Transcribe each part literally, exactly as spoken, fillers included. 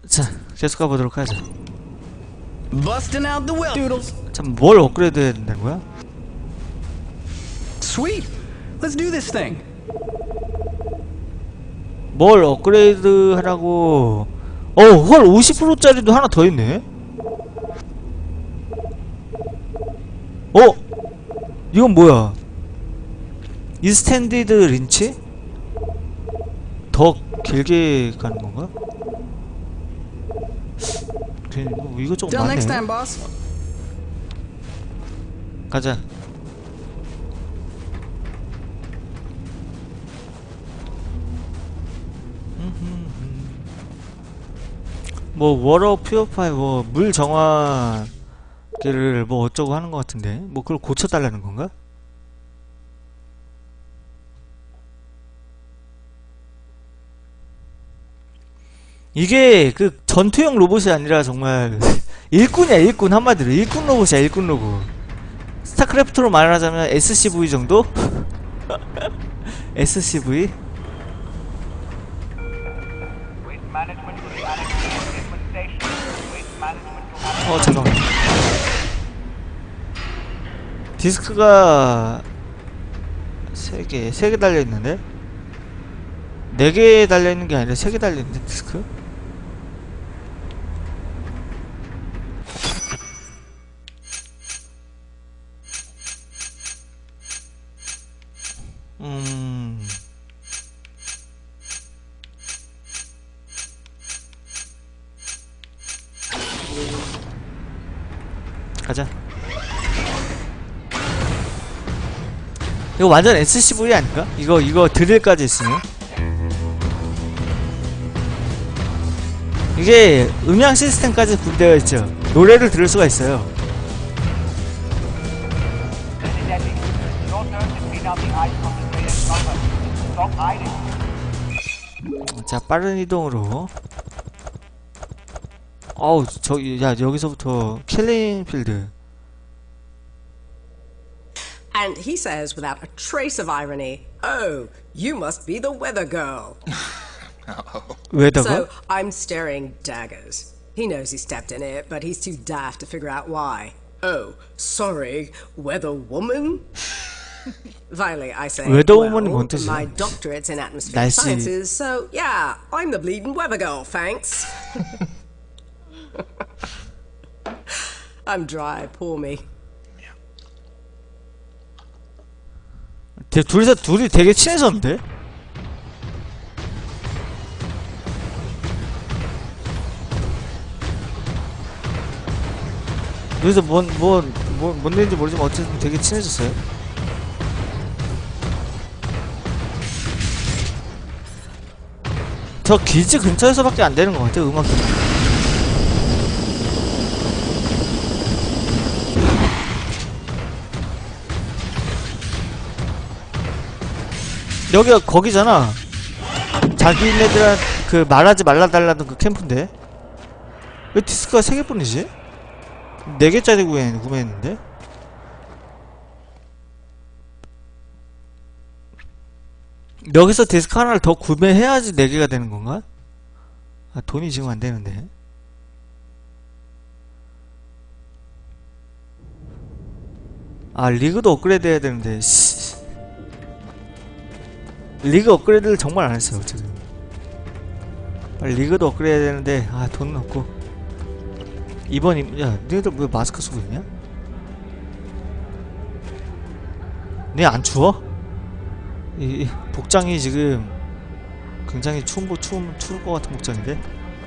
자, 계속 가보도록 하죠. Busting out the well doodles. 참, 뭘 업그레이드 해야 된다는 거야? Sweet. Let's do this thing. 뭘 업그레이드 하라고. 어, 헐, 오십 퍼센트짜리도 하나 더 있네? 어? 이건 뭐야? 인스탠디드 린치? 더 길게 가는 건가? 뭐 이것저것 Till next 많네. time, boss. 가자. 뭐 워터 퓨어파이 뭐 물 정화기를 뭐 어쩌고 하는 것 같은데 뭐 그걸 고쳐달라는 건가? 이게 그 전투용 로봇이 아니라 정말 일꾼이야. 일꾼. 한마디로 일꾼 로봇이야. 일꾼 로봇. 스타크래프트로 말하자면 에스씨브이 정도? 에스씨브이? 어 잠깐만. 디스크가 세 개, 세 개 달려있는데? 네 개 달려있는 게 아니라 세 개 달려있는데 디스크? 음... 가자. 이거 완전 에스씨브이 아닌가? 이거 이거 드릴까지 있으면 이게 음향 시스템까지 구비되어 있죠. 노래를 들을 수가 있어요. 자, 빠른 이동으로. 어우, 저기, 야, 여기서부터 킬링 필드. And he says without a trace of irony, "Oh, you must be the weather girl." 왜다가? So I'm staring daggers. He knows he stepped in it, but he's too daft to figure out why. Oh, sorry, weather woman? Finally, I say, weather well, woman이 뭔 뜻이야? my doctorate's in atmospheric 날씨. sciences, so yeah, I'm the bleeding weather girl, thanks. I'm dry, poor me. 대, 둘이서 둘이 되게 친해졌는데? 여기서 뭔, 뭔, 뭔, 뭔 일인지 모르지만 어쨌든 되게 친해졌어요. 저 기지 근처에서밖에 안 되는 것 같아, 음악이. 여기가 거기잖아. 자기네들한 그 말하지 말라달라던 그 캠프인데 왜 디스크가 세 개뿐이지? 네 개짜리 구매, 구매했는데? 여기서 디스크 하나를 더 구매해야지 네 개가 되는 건가? 아, 돈이 지금 안 되는데. 아, 리그도 업그레이드 해야 되는데, 씨. 리그 업그레이드를 정말 안 했어요, 지금. 리그도 업그레이드 해야 되는데, 아, 돈은 없고. 이번, 임, 야, 너희들 왜 마스크 쓰고 있냐? 네, 안 추워? 이, 이 복장이 지금 굉장히 추운, 추운, 추울 것 같은 복장인데?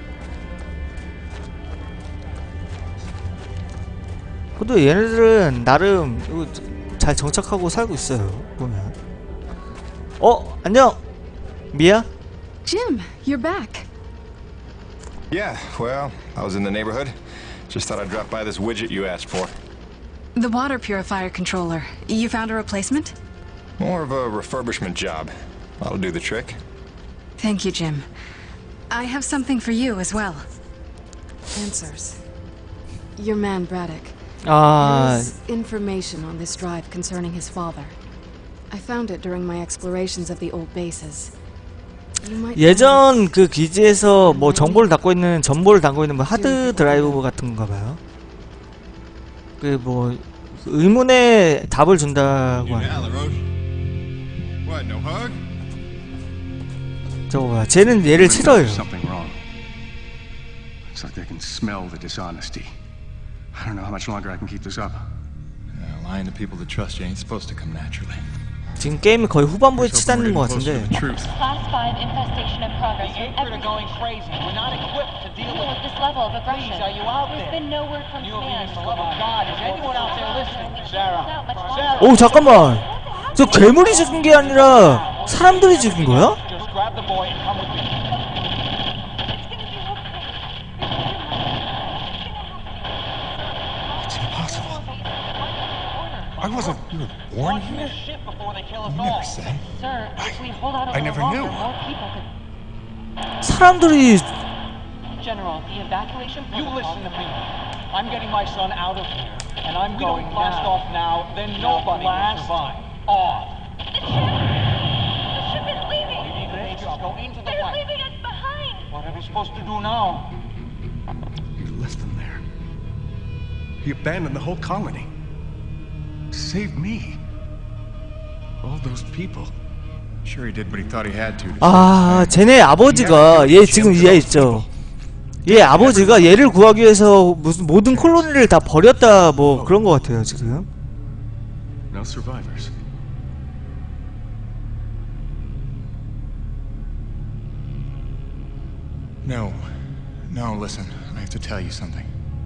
근데 얘네들은 나름 이거 잘 정착하고 살고 있어요, 보면. 어? 안녕! 미야? Jim, you're back. Yeah, well, I was in the neighborhood. Just thought I'd drop by this widget you asked for. The water purifier controller. You found a replacement? More of a refurbishment job. That'll do the trick. Thank you, Jim. I have something for you as well. Answers. Your man, Braddock. 아... There is information on this drive concerning his father. I found it during my explorations of the old bases. You might 예전 그 기지에서 뭐 정보를 담고 있는 정보를 담고 있는 뭐 하드 드라이브 같은 건가 봐요. 그 뭐 의문의 답을 준다고 하네. What, no hug? 저거 봐. 쟤는 얘를 싫어요. Something wrong. It's like they can smell the dishonesty. I don't know how much longer I can keep this up. Uh, lying to people that trust you ain't supposed to come naturally. 지금 게임이 거의 후반부에 치닫는 것 같은데. Truth. Class five infestation in progress. The Acrid are going crazy. We're not equipped to deal with With this level of aggression. Please, are you out There's there? been no word from You have command. been for the love of God. Is anyone out there listening? Sarah. Sarah. 오 잠깐만. 저 괴물이 죽은 게 아니라 사람들이 죽은 거야? Just grab the boy and come with me. It's impossible. I wasn't born Watch here. this shit before they kill us You all. never said. Sir, if we hold out a I little never longer, knew. more people could... 사람들이 General, the evacuation You protocol... listen to me. I'm getting my son out of here, and I'm We going don't blast now. off now. Then nobody will survive. Off. The ship is leaving! You need to make sure. Go into the They're right. leaving us behind! What are we supposed to do now? You left them there. He abandoned the whole colony. Save me. All those people. Sure, he did what he thought he had to. to 아 쟤네 아버지가 얘 지금 얘 있죠. 얘 아버지가 얘를 구하기 위해서 무슨 모든 콜로니를 다 버렸다 뭐 그런 것 같아요 지금. No survivors. No. No, listen. I have to tell you something.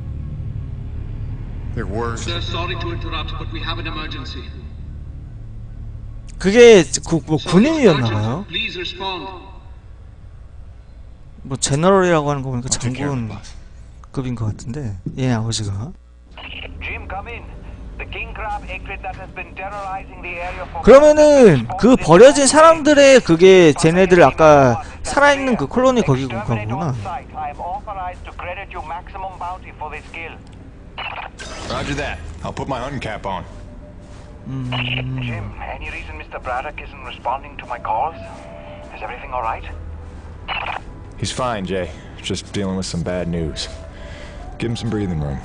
There were... Sir, sorry to interrupt, but we have an emergency. 그게 구, 뭐 군인이었나봐요. Please respond. 뭐 제너럴이라고 하는 거 보니까 I'll take care of it, 장군급인 boss. 것 같은데 얘 아버지가. Jim, come in. The king crab acrid that has been terrorizing the area for 그러면은 그 버려진 사람들의 그게 쟤네들 아까 살아있는 그 콜로니 거기구나. I am authorized to credit you maximum bounty for this kill. Roger that. I'll put my hunting cap on. Jim, any reason Mister Braddock isn't responding to my calls? Is everything all right? He's fine, Jay. Just dealing with some bad news. Give him some breathing room.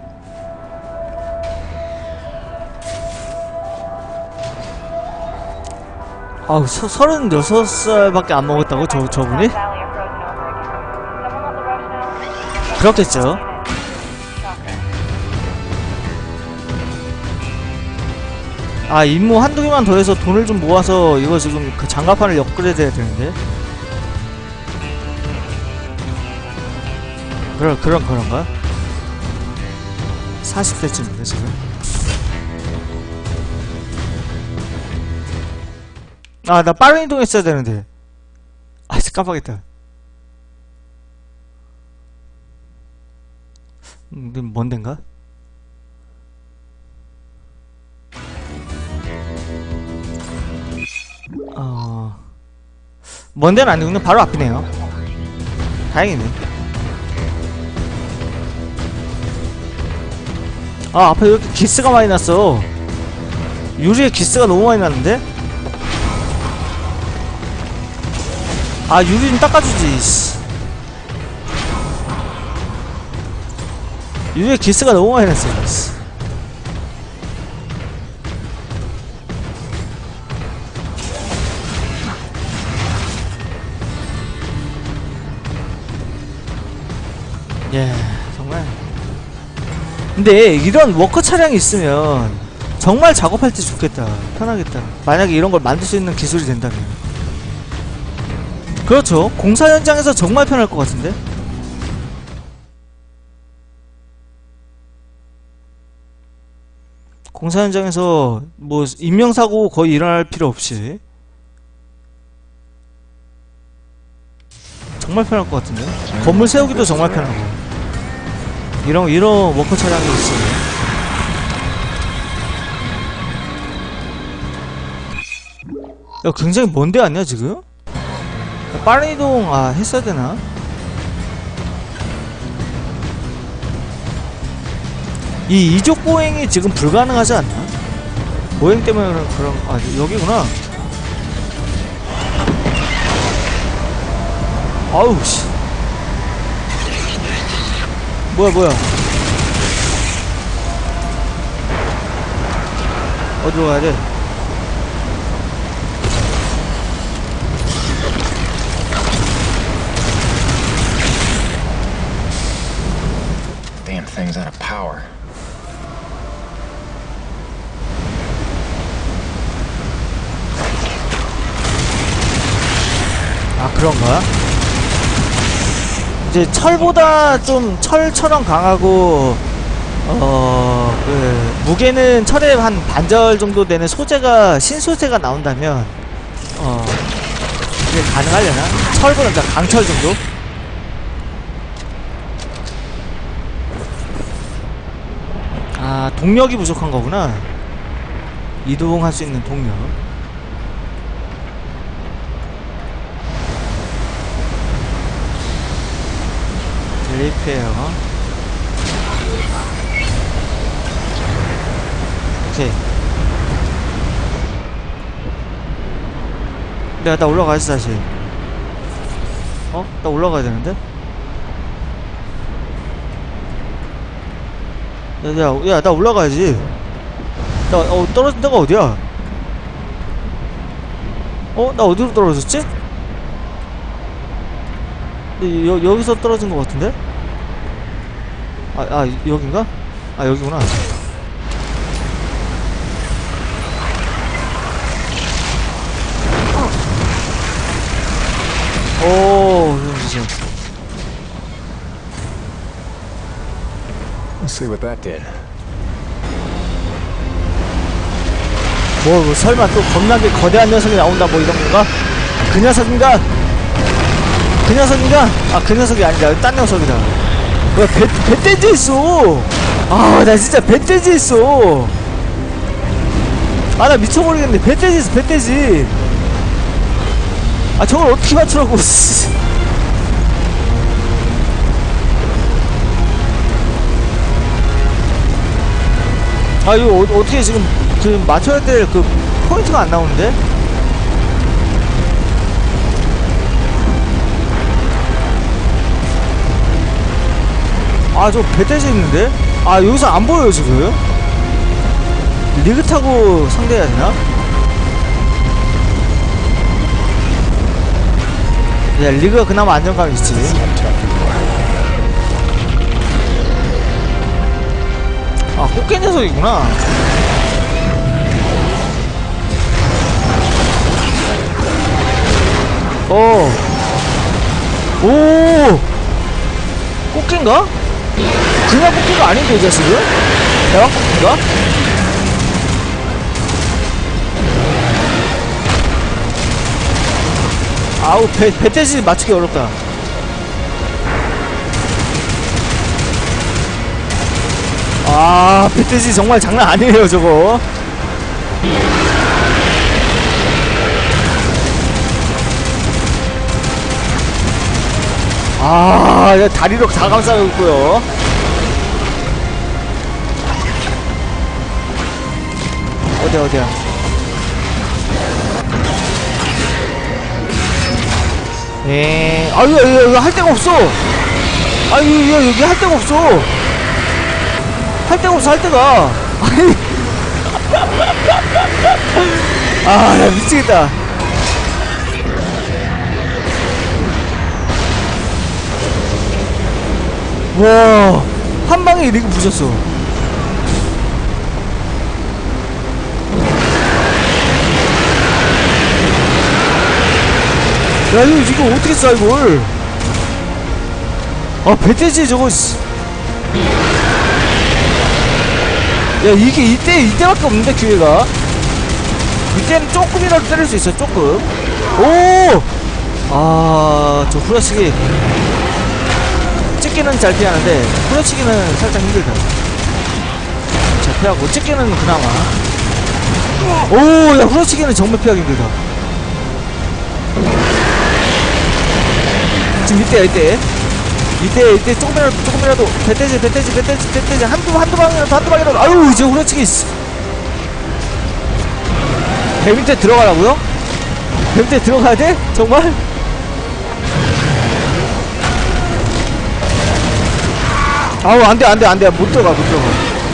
아우 서, 서른여섯 살밖에 안 먹었다고 저, 저분이? 그렇겠죠. 아 임무 한두 개만 더 해서 돈을 좀 모아서 이거 지금 그 장갑판을 업그레이드 해야 되는데. 그런 그런 그런가? 사십 대쯤인데 지금. 아 나 빠른 이동했어야 되는데. 아 깜빡했다. 음, 뭔 데인가? 어... 먼 데는 아니군요. 바로 앞이네요. 다행이네. 아 앞에 이렇게 기스가 많이 났어. 유리에 기스가 너무 많이 났는데? 아 유리 좀 닦아주지. 씨. 유리에 기스가 너무 많이 났어. 씨. 예, 정말. 근데 이런 워커 차량이 있으면 정말 작업할 때 좋겠다. 편하겠다. 만약에 이런 걸 만들 수 있는 기술이 된다면. 그렇죠. 공사 현장에서 정말 편할 것 같은데? 공사 현장에서 뭐 인명사고 거의 일어날 필요 없이 정말 편할 것 같은데? 건물 세우기도 정말 편하고. 이런 이런 워커 차량이 있어요. 야 굉장히 먼데 아니야 지금? 빠른 이동 아 했어야 되나? 이 이족 보행이 지금 불가능하지 않나? 보행 때문에 그런, 그런 아 여기구나. 아우 씨. 뭐야 뭐야. 어디로 가야 돼? Damn thing's out of power. 아 그런가? 이제 철보다 좀 철처럼 강하고 어... 그 무게는 철의 한 반절 정도 되는 소재가 신소재가 나온다면 어... 이게 가능하려나? 철보다 그러니까 강철 정도? 아 동력이 부족한 거구나. 이동할 수 있는 동력. 리페어. 오케이. 내가 나 올라가야지 다시. 어? 나 올라가야 되는데? 야, 야, 야, 나 올라가야지. 나, 어, 떨어진 데가 어디야? 어? 나 어디로 떨어졌지? 여, 여기서 떨어진 것 같은데? 아, 아, 여긴가? 아, 여기구나. 오, 조심. Let's see what that did. 뭐, 뭐 설마 또 겁나게 거대한 녀석이 나온다 뭐 이런 건가? 그 녀석인가? 그 녀석인가? 아, 그 녀석이 아니다. 딴 녀석이다. 왜 배, 배돼지 있어? 아, 나 진짜 배돼지 있어. 아, 나 미쳐버리겠네. 배돼지 있어, 배돼지. 아, 저걸 어떻게 맞추라고. 아, 이거 어, 어떻게 지금 그 맞춰야 될 그 포인트가 안 나오는데? 아, 저 배돼지 있는데? 아, 여기서 안 보여요, 지금? 리그 타고 상대해야 되나? 야, 리그가 그나마 안정감이 있지. 아, 꽃게 녀석이구나. 어. 오! 꽃게인가? 그냥 꽃게가 아닌데, 이 자식은? 대왕 꽃게인가? 아우, 배, 배돼지 맞추기 어렵다. 아, 배돼지 정말 장난 아니에요, 저거. 아, 야, 다리로 다 감싸고 있고요. 어디야, 어디야. 에, 아유, 여기, 여기 할 데가 없어. 아유, 여기, 여기 할 데가 없어. 할 데가 없어, 할 데가. 아니. 아, 나 미치겠다. 와, 한 방에 리그 부셨어. 야, 이거, 이거 어떻게 쏴, 이걸. 아, 배돼지 저거, 씨. 야, 이게 이때, 이때밖에 없는데, 기회가. 이때는 조금이라도 때릴 수 있어, 조금. 오! 아, 저 후려치기. 찍기는 잘 피하는데, 후려치기는 살짝 힘들다. 잘 피하고, 찍기는 그나마. 오, 야, 후려치기는 정말 피하기 힘들다. 지금 이때야, 이때. 이때, 이때 조금이라도, 조금이라도, 배돼지, 배돼지, 배돼지, 배돼지, 한두, 한두 방이라도, 한두 방이라도, 아유, 이제 후려치기, 있어. 배 밑에 들어가라고요? 배 밑에 들어가야 돼? 정말? 아우 안돼 안돼 안돼 못 들어가 못 들어가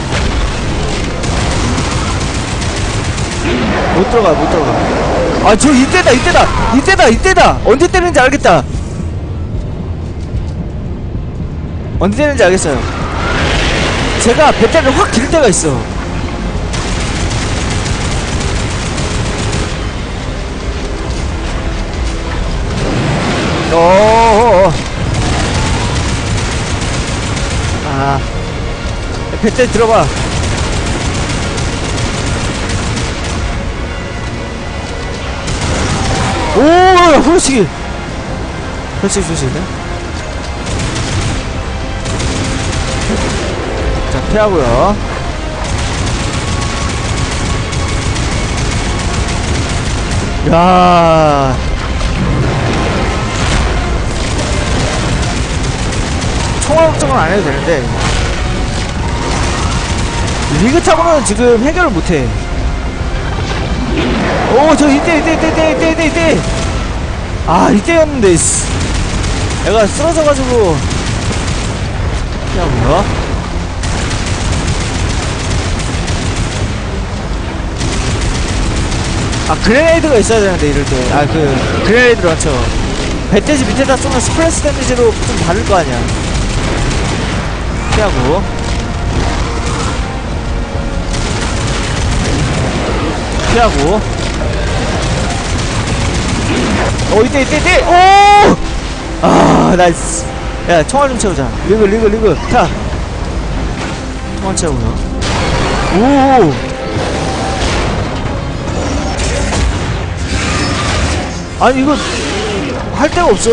못 들어가 못 들어가. 아 저 이때다 이때다 이때다 이때다 언제 때리는지 알겠다. 언제 때리는지 알겠어요. 제가 배터리를 확 길 때가 있어. 어어어. 아 배터리 들어봐. 오 후르치기 후르치기 조심해. 자 피하고요. 야 총알 걱정은 안 해도 되는데 리그 타고는 지금 해결을 못해. 오 저 이때 이때 이때 이때 이때 이때 이때 아 이때였는데 씨. 얘가 쓰러져가지고 야 뭐야? 아 그레네이드가 있어야 되는데 이럴 때 아 그 그레네이드 런처 배돼지 밑에다 쏘면 스플래시 데미지로 좀 다를 거 아니야. 피하고 피하고 어 이때 이때 이때 오! 아 나이스. 야 총알 좀 채우자. 리그 리그 리그 타 총알 채우고요. 오 아니 이거 할 데가 없어.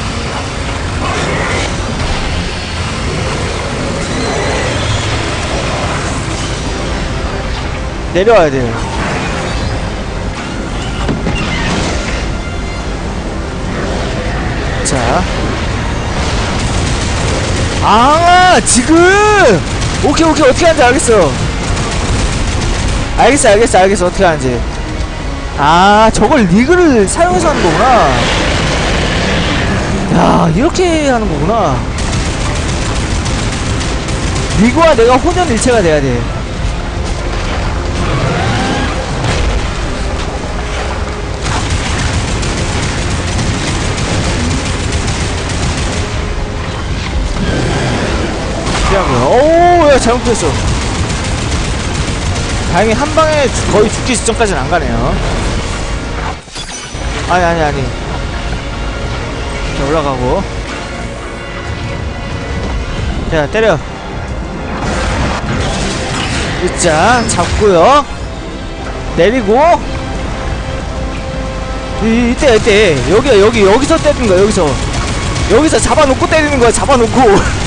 내려와야 돼요. 자. 아, 지금! 오케이, 오케이, 어떻게 하는지 알겠어. 알겠어, 알겠어, 알겠어, 어떻게 하는지. 아, 저걸 리그를 사용해서 하는 거구나. 야, 이렇게 하는 거구나. 리그와 내가 혼연일체가 돼야 돼. 오우 야 잘못됐어. 다행히 한방에 거의 죽기 직전까지는 안 가네요. 아니 아니 아니 자 올라가고 자 때려. 자 잡고요. 내리고 이, 이때 이때 여기 여기 여기서 때리는 거야. 여기서 여기서 잡아놓고 때리는 거야. 잡아놓고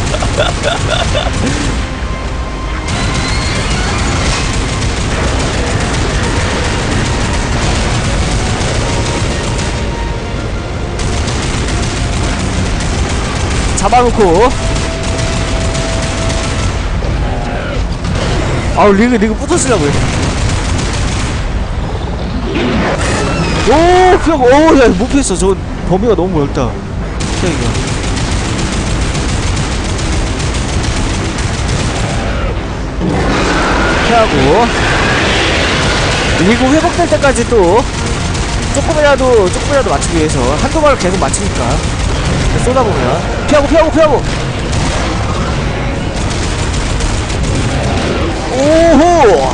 잡아놓고 아우 리그 리그 부서지려고 해. 오 피하고 오야 못 피했어. 저 범위가 너무 넓다. 피하기가 피하고 리그 회복될 때까지 또 조금이라도 조금이라도 맞추기 위해서 한두 발을 계속 맞추니까 쏟아보면 피하고 피하고 피하고 오호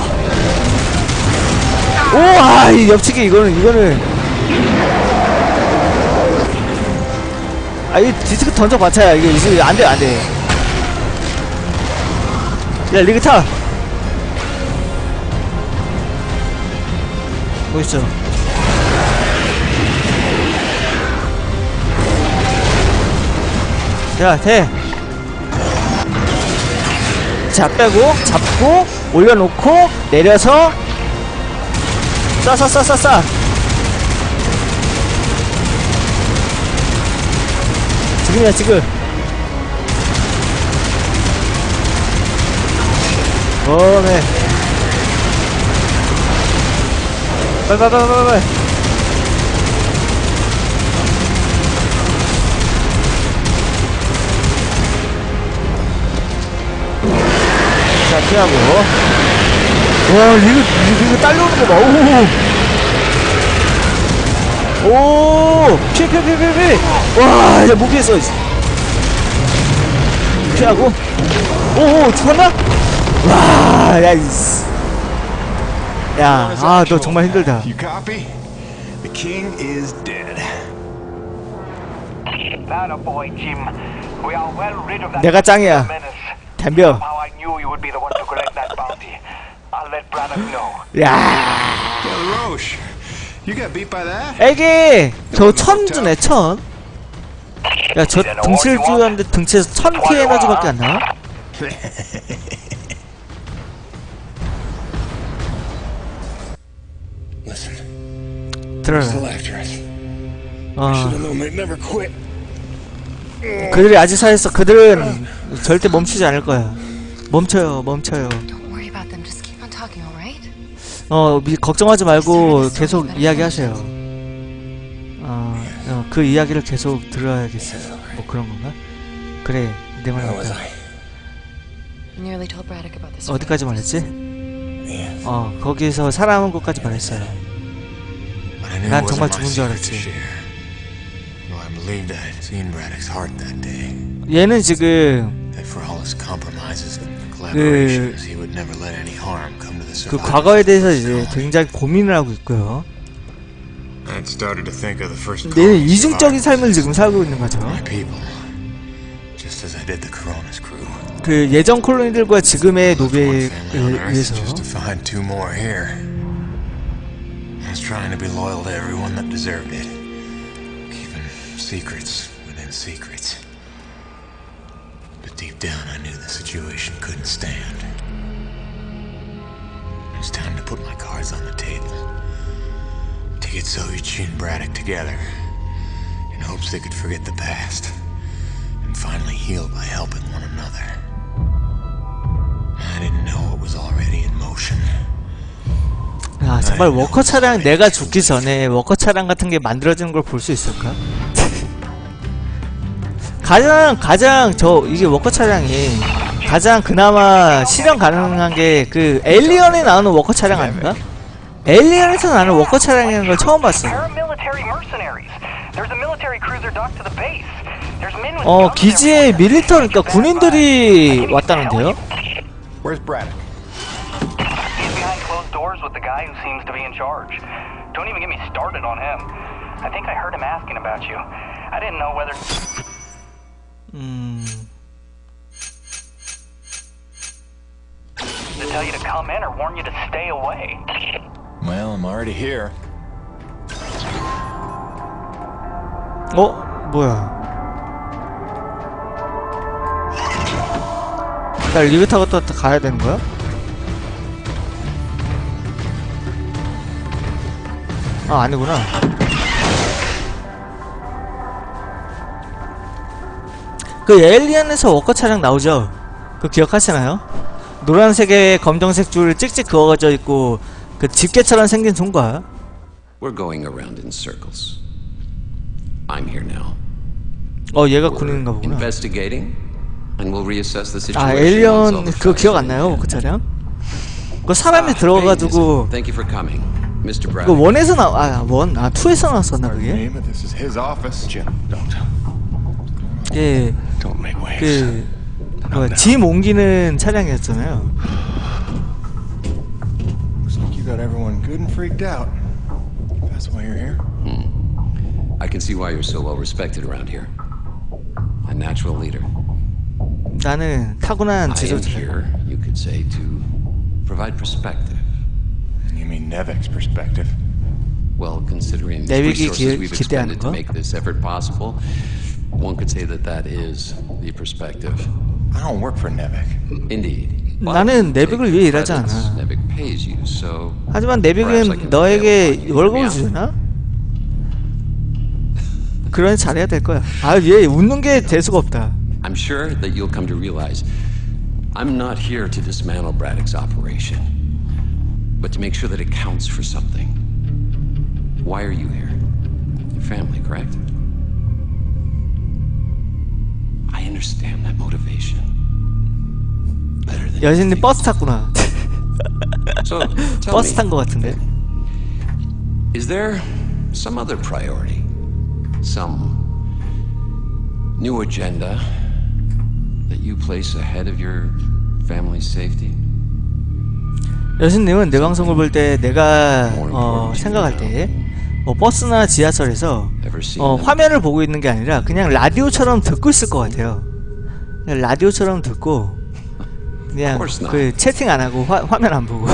오아 이 옆치기 이거는 이거는 아 이 디스크 던져봤자야 이게 이게 안돼 안돼. 야 리그 타 보이시죠? 자, 돼. 자, 빼고, 잡고, 올려놓고, 내려서, 쏴, 쏴, 쏴, 쏴, 쏴. 지금이야, 지금. 어메. 빨리, 빨리, 빨리, 빨리, 빨리. 자, 피하고. 와, 이거, 이거 딸려오는 거 봐. 오! 오! 피해, 피해, 피해, 피해, 피해! 와, 이제 못 피했어. 피하고. 오, 오, 죽었나? 와, 야, 이씨. 야, 아, 너 정말 힘들다. You copy? The king is dead. That a boy, Jim. We are well rid of that 내가 짱이야. menace. 덤벼. How I knew you would be the one to collect that bounty. I'll let Braddock know. 야, Yeah, Roche. You got beat by that? 애기! 저 천주네, 천. 야, 저 등치를 띄우는데 등치에서 천 피 에너지밖에 안 나와? 들어라. 어. 그들이 아직 살아있어. 그들은 절대 멈추지 않을 거야. 멈춰요, 멈춰요. 어, 미, 걱정하지 말고 계속 이야기하세요. 어, 어, 그 이야기를 계속 들어야겠어요. 뭐 그런 건가? 그래, 내 말 맞다. 어디까지 말했지? 어, 거기서 살아남은 것까지 말했어요. 난 정말 죽은 줄 알았지. 얘는 지금 그, 그 과거에 대해서 이제 굉장히 고민을 하고 있고요. 얘는 이중적인 삶을 지금 살고 있는 거죠. 그 예전 콜로니들과 지금의 노베에 의해서 trying to be loyal to everyone that deserved it, keeping secrets within secrets. But deep down, I knew the situation couldn't stand. It was time to put my cards on the table, to get Soichi and Braddock together, in hopes they could forget the past and finally heal by helping one another. I didn't know it was already in motion. 아, 정말 워커 차량, 내가 죽기 전에 워커 차량 같은 게 만들어지는 걸 볼 수 있을까? 가장, 가장, 저, 이게 워커 차량이 가장 그나마 실현 가능한 게 그 에일리언에 나오는 워커 차량 아닌가? 에일리언에서 나오는 워커 차량이라는 걸 처음 봤어. 어, 기지에 밀리터, 그러니까 군인들이 왔다는데요? Where's Braddock? Doors with the guy who seems to be in charge. Don't even get me started on him. I think I heard him asking about you. I didn't know whether 음. to tell you to come in or warn you to stay away. Well, I'm already here. 어? 뭐야? 나 리뷰 타고 또 가야 되는 거야? 아, 아니구나. 그 에일리언에서 워커 차량 나오죠? 그거 기억하시나요? 노란색에 검정색 줄 찍찍 그어져 있고 그 집게처럼 생긴 손과. We're going around in circles. I'm here now. 어, 얘가 군인인가 보구나. Investigating, and we'll reassess the situation. 아, 에일리언 그거 기억 안 나요? 워커 차량? 그거 사람이 들어가가지고 Thank you for coming. 그 원에서 나, 아, 원, 아, 투에서 나왔었나 그게? 예, 그 뭐야, 짐 옮기는 차량이었잖아요. I can see why you're so well respected around here. A natural leader. 나는 타고난 지도자. I am here, you could say, to provide perspective. You mean Nevek's perspective? Well, considering the resources we've expended to make this effort possible, one could say that that is the perspective. I don't work for Nevek. Indeed. 나는 내백을 위해 일하지 않아. Nevek pays you, so 하지만 내백은 너에게 월급을 주잖아? 그러니 잘해야 될 거야. 아, 얘 웃는 게 재수가 없다. I'm sure that you'll come to realize I'm not here to dismantle Braddock's operation, but to make sure that it counts for something. Why are you here? Your family, correct? I understand that motivation better 여신님 버스 탔구나. So, tell 버스 me, 탄 거 같은데. is there some other priority? Some new agenda that you place ahead of your family's safety? 여신님은 내 방송을 볼 때 내가 어, 생각할 때 뭐 버스나 지하철에서 어, 화면을 보고 있는 게 아니라 그냥 라디오처럼 듣고 있을 것 같아요. 그냥 라디오처럼 듣고 그냥 그 채팅 안 하고 화, 화면 안 보고.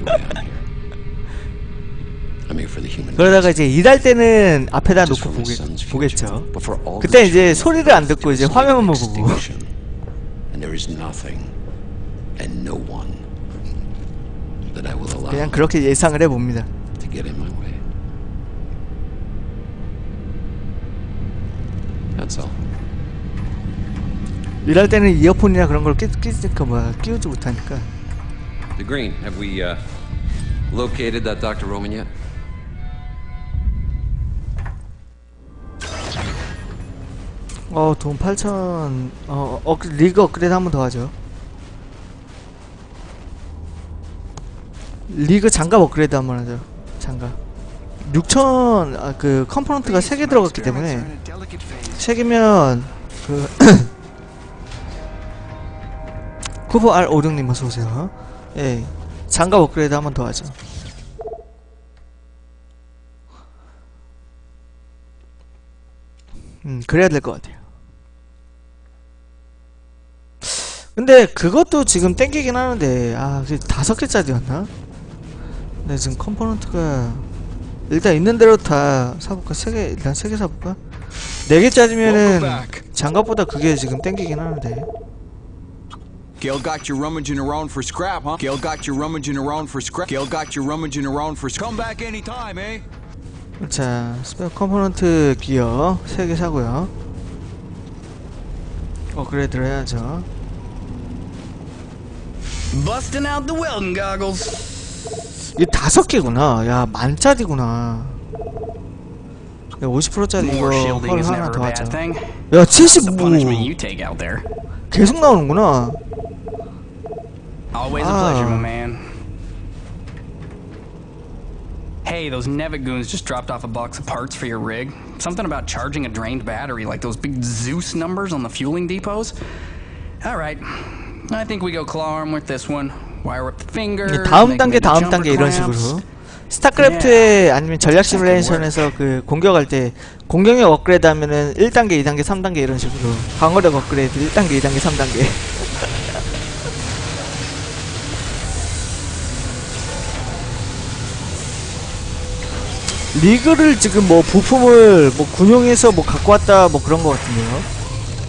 그러다가 이제 일할 때는 앞에다 놓고 보게, 보겠죠. 그때 이제 소리를 안 듣고 이제 화면만 보고. 그냥 그렇게 예상을 해봅니다. 일할 때는 이어폰이나 그런 걸 끼, 끼, 그 뭐야, 끼우지 못하니까. The Green, have we uh, located that Doctor Roman yet? 어, 돈 팔천. 어, 어, 리그 업그레이드 한 번 더 하죠. 리그 장갑 업그레이드 한 번 하죠. 장갑. 육천, 아, 그 컴포넌트가 세 개 들어갔기 때문에 세 개면 그 쿠버 알 오십육님 어서오세요. 예, 장갑 업그레이드 한 번 더 하죠. 음, 그래야 될 것 같아요. 근데 그것도 지금 땡기긴 하는데, 아, 다섯 개짜리였나? 근데 지금 컴포넌트가 일단 있는 대로 다 사볼까? 세 개, 일단 세 개 사볼까? 네 개짜리면은 장갑보다 그게 지금 땡기긴 하는데. Gil got you rummaging around for scrap, huh? Gil got you rummaging around for scrap. Gil got you rummaging around for scrap. Come back anytime, eh? 자, 스페어 컴포넌트 기어 세 개 사고요. 업그레이드를 해야죠. Busting out the welding goggles. 이게 다섯 개구나. 야, 만짜리구나. 오십 퍼센트짜리 이거 헐 하나 더 하자. 야, 칠십오. 계속 나오는구나. Always a pleasure, my man. Hey, those Nevigoons just dropped off a box of parts for your rig. Something about charging a drained battery, like those big Zeus numbers on the fueling depots. All right, I think we go claw arm with this one. Wire up the finger. 다음 단계, 다음 단계 이런 식으로. 스타크래프트에 아니면 전략 시뮬레이션에서 그 공격할 때 공격력 업그레이드 하면은 일 단계, 이 단계, 삼 단계 이런 식으로 방어력 업그레이드 일 단계, 이 단계, 삼 단계. 리그를 지금 뭐 부품을 뭐 군용해서 뭐 갖고 왔다 뭐 그런 거 같은데요.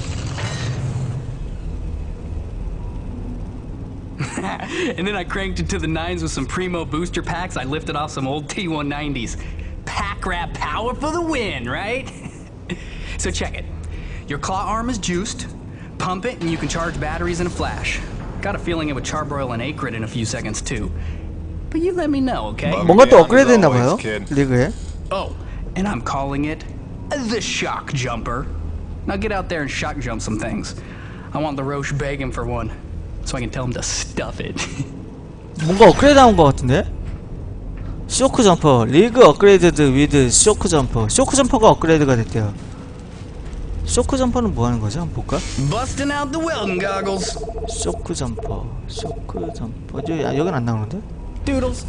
And then I cranked it to the nines with some primo booster packs. I lifted off some old T one nineties. Pack rat power for the win, right? So check it. Your claw arm is juiced. Pump it and you can charge batteries in a flash. Got a feeling it would charbroil an acrid in a few seconds too. But you let me know, okay? 뭔가 또 업그레이드 했나봐요, 리그에. Oh, and I'm calling it the shock jumper. Now get out there and shock jump some things. I want the Roche begging for one. So I can tell him to stuff it. 뭔가 업그레이드 한 것 같은데? 쇼크 점퍼 리그 업그레이드드 위드 쇼크 점퍼. 쇼크 점퍼가 업그레이드가 됐대요. 쇼크 점퍼는 뭐 하는 거죠? 한번 볼까? Busting out the welding goggles. 쇼크 점퍼. 쇼크 점퍼. 저, 야, 여긴 안 나오는데? Doodles.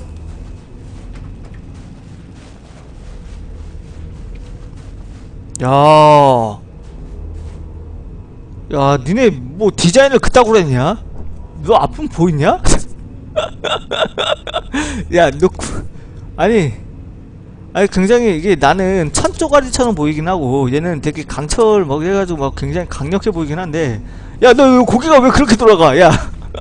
야. 야, 니네 뭐 디자인을 그따구로 했냐? 너 아픔 보이냐? 야, 너 아니 아니 굉장히 이게 나는 천 쪼가리처럼 보이긴 하고 얘는 되게 강철 막 해가지고 막 굉장히 강력해 보이긴 한데 야, 너 고개가 왜 그렇게 돌아가? 야,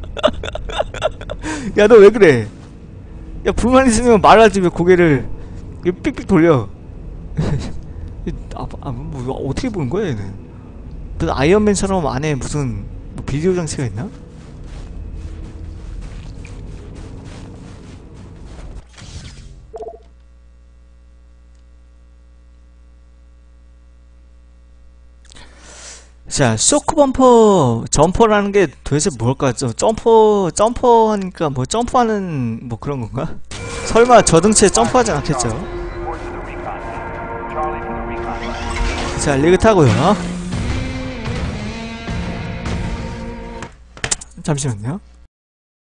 야, 너 왜 그래? 야, 불만 있으면 말하지 왜 고개를 삑삑 돌려? 아, 아, 뭐 어떻게 보는 거야 얘는? 무슨 아이언맨처럼 안에 무슨 뭐 비디오 장치가 있나? 자, 쇼크 범퍼, 점퍼라는 게 도대체 뭘까? 저 점퍼, 점퍼하니까 뭐 점프하는 뭐 그런 건가? 설마 저 등치에 점프하진 않겠죠? 자, 리그 타고요. 잠시만요.